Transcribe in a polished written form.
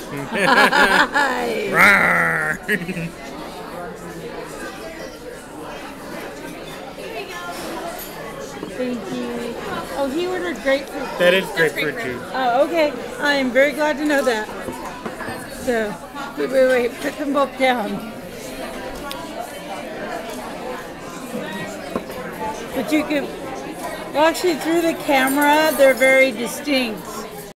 Thank you. Oh, he ordered grapefruit juice. That is grapefruit juice. Oh, okay. I am very glad to know that. So, wait. Put them both down. But you can, well, actually through the camera, they're very distinct.